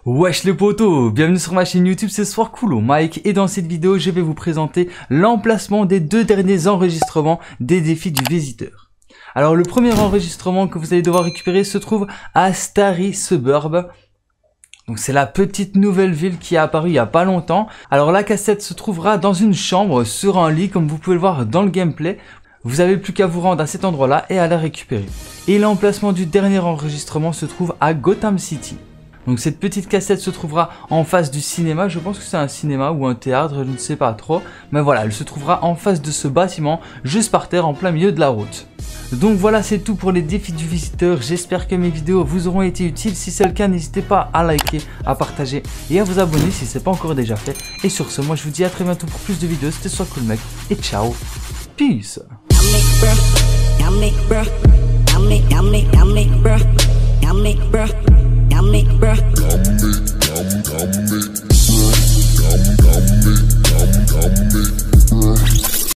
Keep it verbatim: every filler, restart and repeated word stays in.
Wesh les potos, bienvenue sur ma chaîne YouTube, c'est Soir Cool Mike et dans cette vidéo je vais vous présenter l'emplacement des deux derniers enregistrements des défis du visiteur. Alors le premier enregistrement que vous allez devoir récupérer se trouve à Starry Suburb. Donc c'est la petite nouvelle ville qui est apparue il y a pas longtemps. Alors la cassette se trouvera dans une chambre sur un lit comme vous pouvez le voir dans le gameplay. Vous avez plus qu'à vous rendre à cet endroit là et à la récupérer. Et l'emplacement du dernier enregistrement se trouve à Gotham City. Donc cette petite cassette se trouvera en face du cinéma, je pense que c'est un cinéma ou un théâtre, je ne sais pas trop. Mais voilà, elle se trouvera en face de ce bâtiment, juste par terre en plein milieu de la route. Donc voilà, c'est tout pour les défis du visiteur, j'espère que mes vidéos vous auront été utiles. Si c'est le cas, n'hésitez pas à liker, à partager et à vous abonner si ce n'est pas encore déjà fait. Et sur ce, moi je vous dis à très bientôt pour plus de vidéos, c'était Soir Cool Mec et ciao, peace. Yummy, bruh.